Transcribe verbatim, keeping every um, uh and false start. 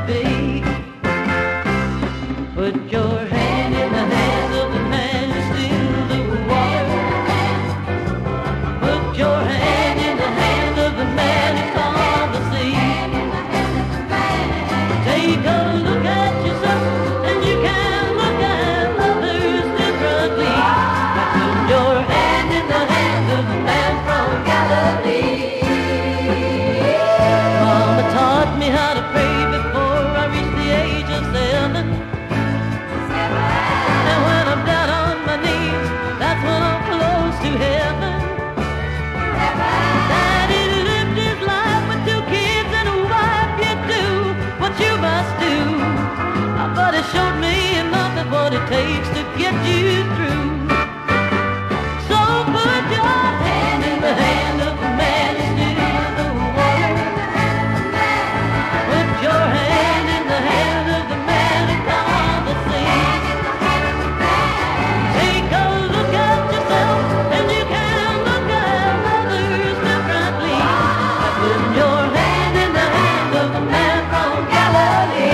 be. Put your hand in the hand of the man who steals the water. Put your hand in the hand of the man who calmed the sea. Take a look at yourself and you can look at others differently. Put your hand in the hand of the man from Galilee. Mama taught me how to pray before I reached the age of seven. And when I'm down on my knees, that's when I'm close to heaven. Daddy lived his life with two kids and a wife. You do what you must do. But it showed me enough of what it takes to get you through. So put your hand in the hand of the man who steals the water. Put your hand in the hand of the man who calmed the sea. Take a look at yourself and you can look at others differently. Put your hand in the hand of the man from Galilee.